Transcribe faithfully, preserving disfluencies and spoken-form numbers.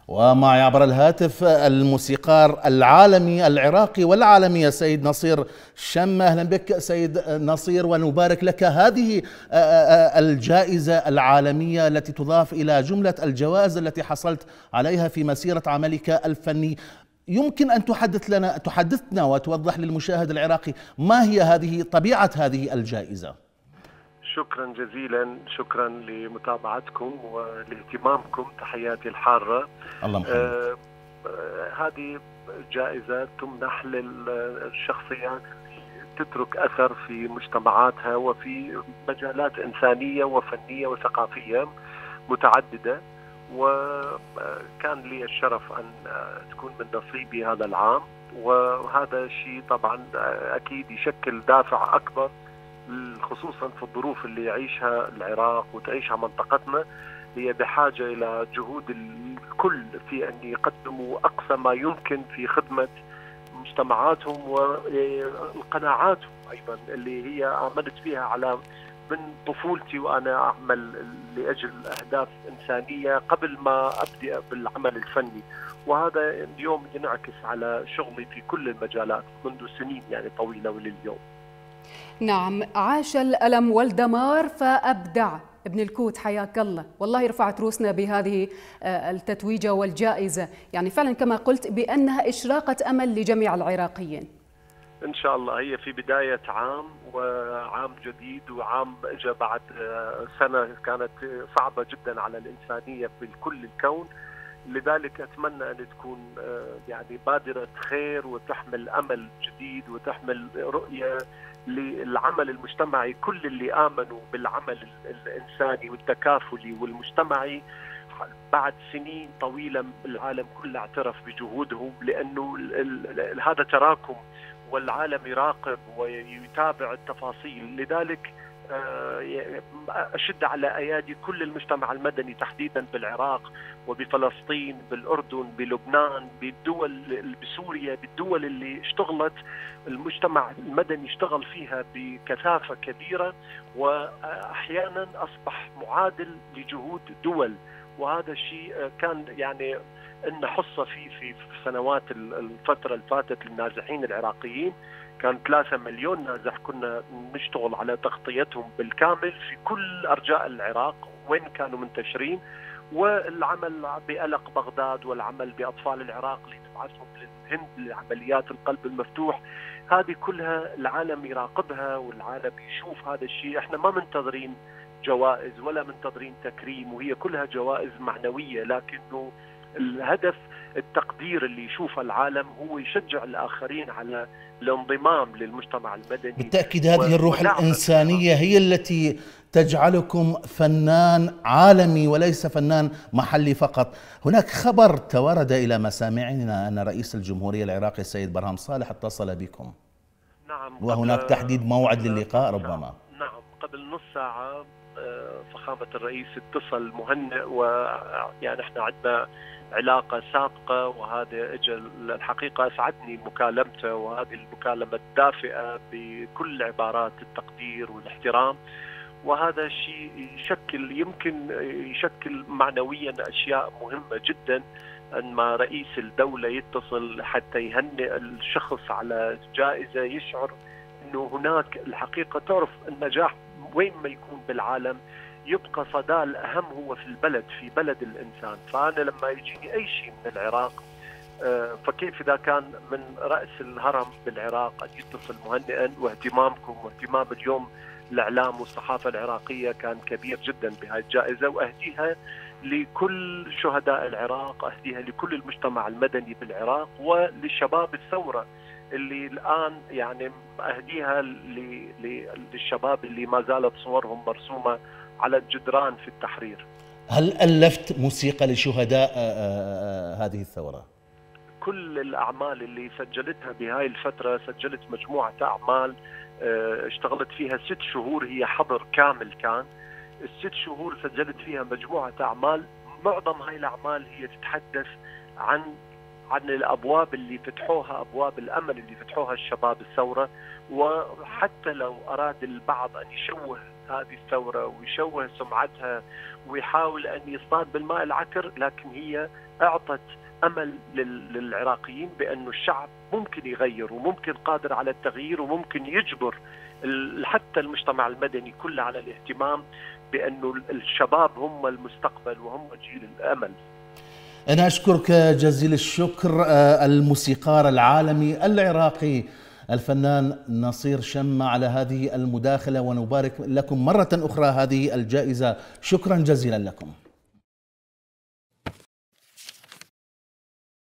ومعي عبر الهاتف الموسيقار العالمي العراقي والعالمي السيد نصير شمة. أهلا بك سيد نصير، ونبارك لك هذه الجائزة العالمية التي تضاف إلى جملة الجوائز التي حصلت عليها في مسيرة عملك الفني. يمكن أن تحدث لنا تحدثنا وتوضح للمشاهد العراقي ما هي هذه طبيعة هذه الجائزة؟ شكرا جزيلا، شكرا لمتابعتكم ولاهتمامكم، تحياتي الحارة. الله آه آه هذه جائزة تمنح للشخصيات تترك أثر في مجتمعاتها وفي مجالات إنسانية وفنية وثقافية متعددة، وكان لي الشرف أن تكون من نصيبي هذا العام، وهذا الشيء طبعا أكيد يشكل دافع أكبر خصوصا في الظروف اللي يعيشها العراق وتعيشها منطقتنا. هي بحاجة إلى جهود الكل في أن يقدموا أقصى ما يمكن في خدمة مجتمعاتهم وقناعاتهم أيضا اللي هي عملت فيها على من طفولتي وأنا أعمل لأجل أهداف إنسانية قبل ما أبدأ بالعمل الفني، وهذا اليوم ينعكس على شغلي في كل المجالات منذ سنين يعني طويلة ولليوم. نعم، عاش الألم والدمار فأبدع. ابن الكوت حياك الله، والله رفعت روسنا بهذه التتويجة والجائزة، يعني فعلا كما قلت بأنها إشراقة أمل لجميع العراقيين. إن شاء الله هي في بداية عام وعام جديد، وعام إجا بعد سنة كانت صعبة جدا على الإنسانية في كل الكون، لذلك أتمنى أن تكون يعني بادرة خير وتحمل أمل جديد وتحمل رؤية للعمل المجتمعي. كل اللي آمنوا بالعمل الإنساني والتكافلي والمجتمعي بعد سنين طويلة العالم كله اعترف بجهودهم، لأنه هذا تراكم والعالم يراقب ويتابع التفاصيل. لذلك أشد على أيادي كل المجتمع المدني تحديدا بالعراق وبفلسطين بالأردن بلبنان بالدول بسوريا بالدول اللي اشتغلت المجتمع المدني اشتغل فيها بكثافة كبيرة، وأحيانا أصبح معادل لجهود دول، وهذا الشيء كان يعني أن حصة فيه في سنوات الفترة اللي فاتت للنازحين العراقيين. كان ثلاثة مليون نازح كنا نشتغل على تغطيتهم بالكامل في كل أرجاء العراق وين كانوا منتشرين، والعمل بألق بغداد والعمل بأطفال العراق اللي نبعثهم للهند لعمليات القلب المفتوح. هذه كلها العالم يراقبها والعالم يشوف هذا الشيء. احنا ما منتظرين جوائز ولا منتظرين تكريم، وهي كلها جوائز معنوية، لكنه الهدف التقدير اللي يشوفه العالم هو يشجع الآخرين على الانضمام للمجتمع المدني. بالتأكيد هذه الروح الإنسانية هي التي تجعلكم فنان عالمي وليس فنان محلي فقط. هناك خبر توارد إلى مسامعنا أن رئيس الجمهورية العراقي السيد برهام صالح اتصل بكم. نعم، وهناك تحديد موعد للقاء ربما. نعم، قبل نص ساعة فخامة الرئيس اتصل مهنئ، ويعني احنا عندنا علاقة سابقة، وهذا اجى الحقيقة اسعدني مكالمته، وهذه المكالمة الدافئة بكل عبارات التقدير والاحترام، وهذا الشيء يشكل يمكن يشكل معنويا اشياء مهمة جدا ان ما رئيس الدولة يتصل حتى يهنئ الشخص على جائزة، يشعر انه هناك الحقيقة تعرف النجاح وين ما يكون بالعالم يبقى صداه الأهم هو في البلد، في بلد الإنسان. فأنا لما يجيني أي شيء من العراق فكيف إذا كان من رأس الهرم بالعراق أن يتصل مهنئا، واهتمامكم واهتمام اليوم الإعلام والصحافة العراقية كان كبير جدا بهذه الجائزة، وأهديها لكل شهداء العراق، أهديها لكل المجتمع المدني بالعراق وللشباب الثورة اللي الآن يعني أهديها للشباب اللي ما زالت صورهم مرسومة على الجدران في التحرير. هل ألفت موسيقى لشهداء هذه الثورة؟ كل الأعمال اللي سجلتها بهاي الفترة سجلت مجموعة أعمال اشتغلت فيها ست شهور، هي حظر كامل كان الست شهور سجلت فيها مجموعة أعمال. معظم هاي الأعمال هي تتحدث عن عن الأبواب اللي فتحوها، أبواب الأمل اللي فتحوها الشباب الثورة. وحتى لو أراد البعض أن يشوه هذه الثورة ويشوه سمعتها ويحاول أن يصطاد بالماء العكر، لكن هي أعطت أمل للعراقيين بأنه الشعب ممكن يغير وممكن قادر على التغيير وممكن يجبر حتى المجتمع المدني كله على الاهتمام بأنه الشباب هم المستقبل وهم جيل الأمل. أنا أشكرك جزيل الشكر الموسيقار العالمي العراقي الفنان نصير شمة على هذه المداخلة، ونبارك لكم مرة أخرى هذه الجائزة. شكرا جزيلا لكم.